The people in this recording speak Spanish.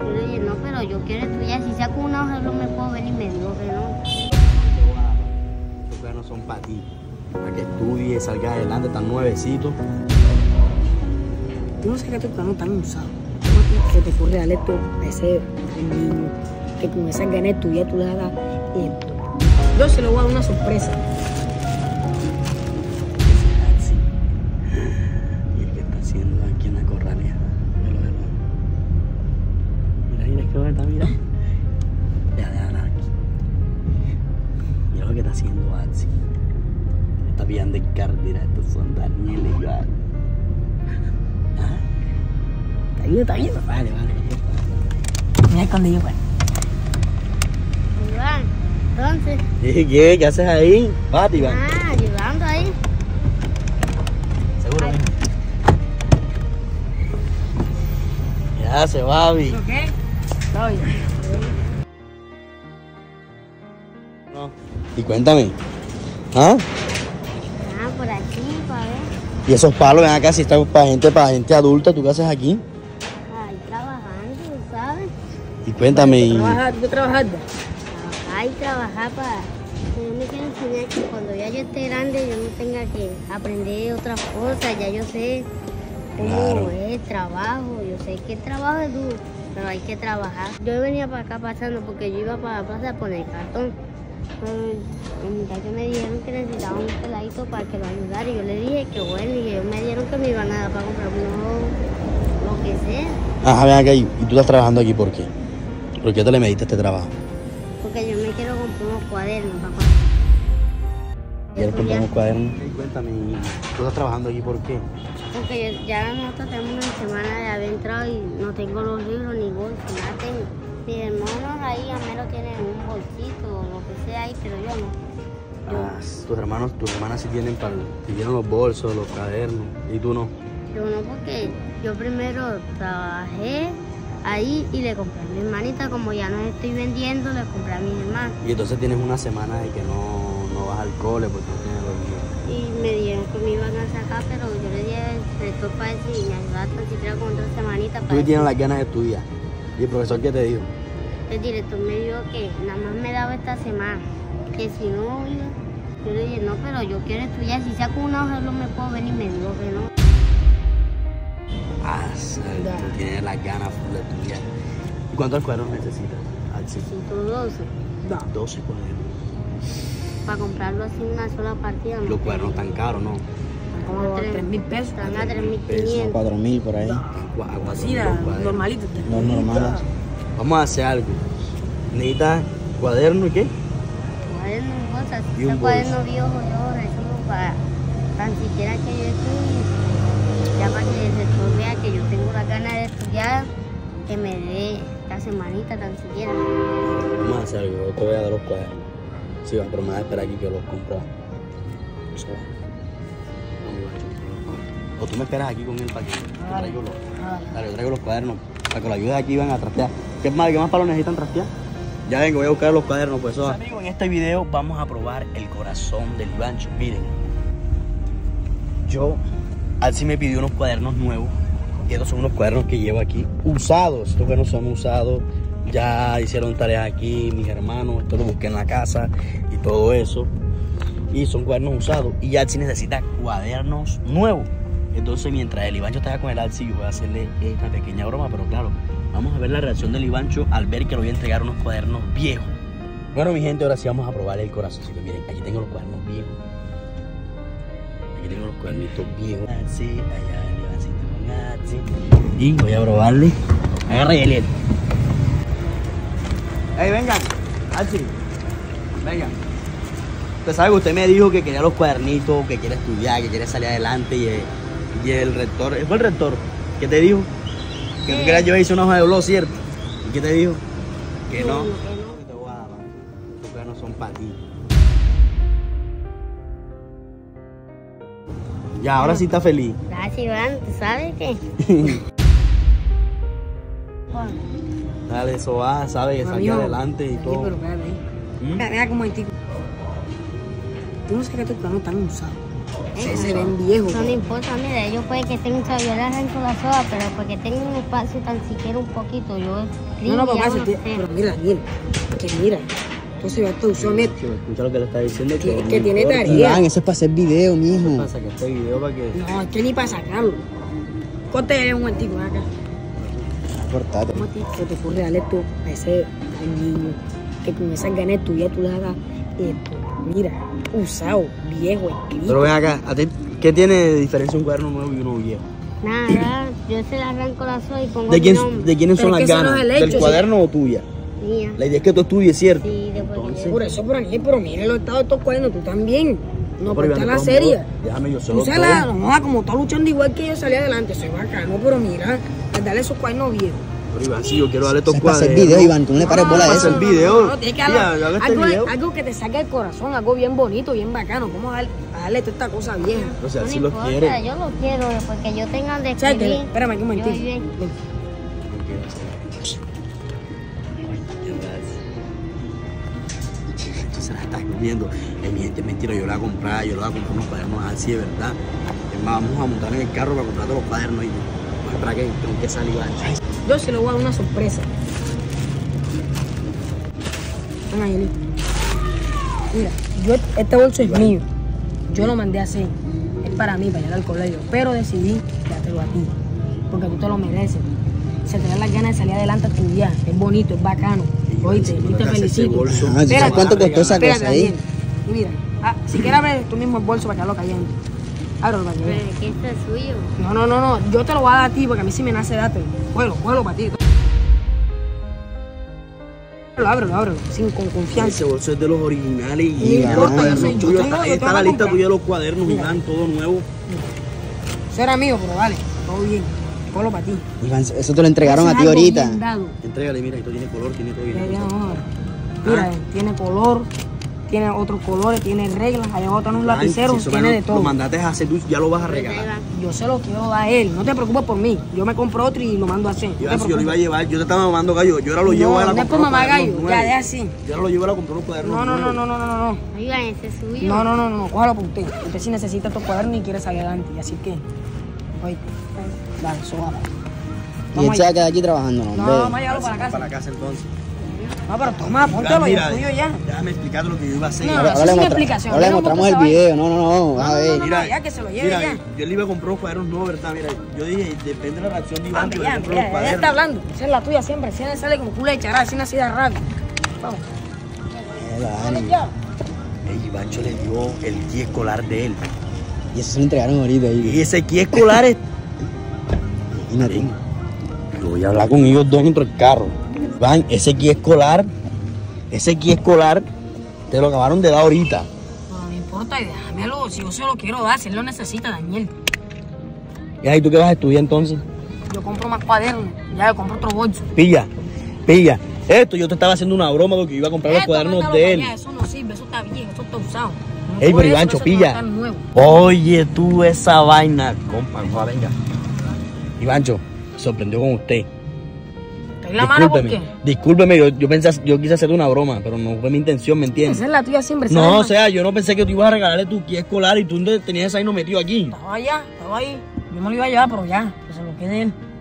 Yo le dije, no, pero yo quiero estudiar. Si saco una hoja no me puedo venir y me dijo que no. Esos cuadernos son para ti. Para que estudies, salgas adelante, tan nuevecitos. Tú no sabes que tus cuadernos están usados. ¿Cómo se te ocurre darle esto a ese niño que con esas ganas de estudiar tú le hagas esto? Yo se lo voy a dar una sorpresa. Sí. Mira qué está haciendo aquí en la corralera. Velo. Mira que está mirando. Deja aquí. Mira lo que está haciendo Atsi. Está pillando el cartera. Estos son Daniel igual. ¿Ah? ¿Está viendo? Vale. Mira escondido, pues. Iván, entonces. ¿Qué haces ahí? Pati, Iván. Ayudando ahí. Seguro. ¿Qué hace, Babi? ¿Qué? Estoy. No. Y cuéntame. ¿Ah? Por aquí, para ver. Y esos palos, ven acá, si están para gente adulta, ¿tú qué haces aquí? Ahí trabajando, ¿sabes? Y cuéntame. ¿Tú trabajas? Trabajar y trabajar para... Yo me quiero enseñar que cuando ya yo esté grande yo no tenga que aprender otras cosas. Ya yo sé cómo es el trabajo. Yo sé que el trabajo es duro, pero hay que trabajar. Yo venía para acá pasando porque yo iba para la plaza a poner cartón. Los muchachos me dijeron que necesitaban un peladito para que lo ayudara y yo le dije que bueno, y ellos me dijeron que me iban a dar para comprar lo que sea. Ajá, ven acá, y tú estás trabajando aquí, ¿por qué? ¿Por qué te le mediste este trabajo? Porque yo me quiero comprar unos cuadernos, papá. ¿Quieres comprar unos cuadernos? Cuéntame, ¿tú estás trabajando aquí por qué? Porque ya nosotros tenemos una semana de haber entrado y no tengo los libros ni bolsos, nada tengo. Mis hermanos ahí a menos tienen un bolsito o lo que sea ahí, pero yo no. Tus hermanas sí tienen los bolsos, los cuadernos, y tú no. Yo no, porque yo primero trabajé ahí y le compré a mi hermanita, como ya no estoy vendiendo, le compré a mis hermanos. Y entonces tienes una semana de que no vas al cole porque no tienes los libros. Y me dijeron que me iban a sacar, pero yo le dije al rector para decir, me ayudaste tan siquiera con otra semanita. Tú tienes las ganas de estudiar. ¿Y el profesor qué te dijo? El director me dijo que nada más me daba esta semana, que si no, yo le dije, no, pero yo quiero estudiar, si saco una hoja no me puedo venir y me dijo que no. Tú tienes las ganas de estudiar. ¿Y cuántos cuadernos necesitas? Necesito 12. 12 cuadernos. Para comprarlo así en una sola partida. Los cuadernos están caros, ¿no? Como 3.000 pesos. Están a 3.500. 4.000 por ahí. Así, normalito. No es normal. Vamos a hacer algo. ¿Necesitas cuaderno y qué? Cuaderno y bolsas. Y un Ese cuaderno viejo yo recibo para tan siquiera que yo estudie. Ya para que el rector vea que yo tengo la ganas de estudiar, que me dé esta semanita tan siquiera. Vamos a hacer algo. Yo te voy a dar los cuadernos. Sí, va, pero me vas a esperar aquí que los compro. Se va. O tú me esperas aquí con él para que yo traigo los... Dale, yo traigo los cuadernos para que lo ayudes aquí y van a trastear. ¿Qué más palos necesitan trastear? Ya vengo, voy a buscar los cuadernos, pues eso. Amigos, en este video vamos a probar el corazón del Ivancho. Miren, Alci me pidió unos cuadernos nuevos. Y estos son unos cuadernos que llevo aquí, usados. Estos cuadernos son usados. Ya hicieron tareas aquí mis hermanos. Esto lo busqué en la casa y todo eso. Y son cuadernos usados. Y Alci necesita cuadernos nuevos. Entonces, mientras el Ivancho está con el Alci, yo voy a hacerle esta pequeña broma, pero claro, vamos a ver la reacción del Ivancho al ver que le voy a entregar unos cuadernos viejos. Bueno, mi gente, ahora sí vamos a probar el corazoncito. Miren, aquí tengo los cuadernos viejos. Aquí tengo los cuadernitos viejos. Alci, allá el Ivancito con Alci. Y voy a probarle. Agarra y él. ¡Ey, vengan! Alci, vengan. Usted sabe que usted me dijo que quería los cuadernitos, que quiere estudiar, que quiere salir adelante y el rector, ¿fue el rector? ¿Qué te dijo? Que tú querías yo hice una hoja de blog, ¿cierto? ¿Y qué te dijo? Que no. Que te voy a dar, estos cuadernos son para ti. Ya, ahora sí está feliz. Gracias, Iván, ¿tú sabes qué? Dale, eso va, sabe que salga adelante y todo. Sí, pero espérate ahí. Mira como el tipo. Tú no sabes que tus cuadernos están usados. Se ven viejos. Eso no importa, mira, ellos pueden que tengan, yo le arranco la soda, pero porque tengan un espacio tan siquiera un poquito, yo No, y papá, hago lo que sea. pero mira, Daniel, que mira, entonces esta opción es Escucha lo que le está diciendo. que tiene tarea. Iván, eso es para hacer video, ¿Qué mijo. pasa? Que este video para que... No, es que ni para sacarlo. Corte un momentico, ven acá. Cortate. ¿Cómo se te ocurre darle esto a ese niño que con esas ganas tuyas tú le hagas esto? Mira, usado, viejo, escrito. Pero ven acá, ¿a ti qué tiene de diferencia un cuaderno nuevo y uno viejo? Nada, yo se le arranco la soda y pongo ¿De mi nombre. ¿De quiénes Pero son es las que ese no ganas? es el hecho, ¿Del sí. cuaderno o tuya? Mía. La idea es que tú estudies, ¿cierto? Sí, después Entonces, Por eso, por aquí, pero mira los estados de estos cuadernos, tú también. No, pero porque Iván, la de todos serie. modos, déjame yo solo Úsala, todo. no, como está luchando igual que yo salí adelante, soy bacano, pero mira, al darle esos cuadernos viejos. Pero Iván, si yo quiero darle estos Eso es para hacer cuadernos. video, Iván. Tú no le pares bola a no, eso. no, video. No, tienes que Mira, darle yo hago este video. algo que te saque el corazón, algo bien bonito, bien bacano. Vamos a darle toda esta cosa vieja. O sea, No si me lo importa, quiere. yo lo quiero, porque yo tenga donde ¿Sabes qué? escribir. Espérame aquí un Yo momentito. bien. Ven. Tú se la estás comiendo. Es mentira, yo le voy a comprar, unos cuadernos así, de verdad. Es más, vamos a montar en el carro para comprarte los cuadernos y vamos a esperar que tengo que salir ancho. Yo se lo voy a dar una sorpresa. Ven ahí, listo. Mira, este bolso es mío. Yo lo mandé a hacer. Es para mí, para llegar al colegio. Pero decidí dártelo a ti. Porque tú te lo mereces. Se te dan las ganas de salir adelante a estudiar. Es bonito, es bacano. Oíste, y te felicito. Ah, ¿tú sabes cuánto costó esa Espérate, cosa ahí? Daniel. Y mira, si quieres abrir tú mismo el bolso para que lo cayendo. Ábrelo para que Pero veas. es que esto es suyo. No. Yo te lo voy a dar a ti porque a mí sí me nace darte. Cógelo para ti. Ábrelo, con confianza. Ese bolso es de los originales y No importa, yo soy- yo tuyo. tengo- Ahí yo está tengo la que lista comprar. tuya de los cuadernos, Mira. Iván, todo nuevo. Eso era mío, pero vale, todo bien. Cógelo para ti. Iván, eso te lo entregaron Eso a es ti algo ahorita. bien dado. Entrégale, mira, esto tiene color, tiene todo bien. Ya, vamos a ver. Mira, tiene color, tiene otros colores, tiene reglas, hay otros un lapicero, Si tiene de Lo todo. mandaste a hacer, tú ya lo vas a regalar. Yo se lo quiero dar a él, no te preocupes por mí. Yo me compro otro y lo mando a hacer. No te Iván, si yo lo iba a preocupes. llevar, yo te estaba mamando gallo, yo ahora lo llevo a la No es por mamá gallo, ya, deja así. Yo ahora lo llevo a la comprar unos cuadernos No. nuevos. Oigan, ese es suyo. No, cójalo por usted. Usted sí necesita estos cuadernos y quiere salir adelante. Y así que, oye, dale, suave. Y él se va a quedar aquí trabajando, ¿no? No, hombre. vamos a llevarlo para la casa. Para la casa entonces. No, pero toma, póntelo, Mira, ya es tuyo ya. déjame explicarte lo que yo iba a hacer. No, Ahora eso es le una mostra- explicación. ahora le Yo no mostramos monto el esa video. No, vas a ver. No, Mira, ya, que se lo lleve mira, ya. yo le iba a comprar unos cuadernos nuevos, ¿verdad? Mira, yo dije, depende de la reacción de Iván, Hombre, yo ya, le compro los ya cuadernos. está hablando. Esa es la tuya siempre. Si sale como culo de chará, así una así de rabia. Vamos. Dale. Ya. El Ivancho le dio el kit escolar de él. Y eso se lo entregaron ahorita. Y ese kit escolar es... Imagínate. Ven, yo voy a hablar con ellos dos dentro del carro. Iván, ese kit escolar, te lo acabaron de dar ahorita. No me importa, y déjamelo. Si yo se lo quiero dar, si él lo necesita, Daniel. ¿Y ahí tú qué vas a estudiar entonces? Yo compro más cuadernos. Ya, yo compro otro bolso. Pilla. Esto yo te estaba haciendo una broma porque yo iba a comprar los Esto, cuadernos mándalo de para él. allá, eso no sirve, eso está viejo, eso está usado. No Ey, por pero eso Ivancho, ese no pilla. está nuevo. Oye, tú esa vaina, compa, no, venga. Ivancho, me sorprendió con usted. ¿Te doy la mano por qué? Discúlpeme, yo quise hacer una broma, pero no fue mi intención, ¿me entiendes? Esa es la tuya siempre. No, ¿sabes? o sea, yo no pensé que tú ibas a regalarle tu kit escolar y tú tenías ese ahí no metido aquí. Estaba allá, estaba ahí. Yo me lo iba a llevar, pero ya, que se lo quede él.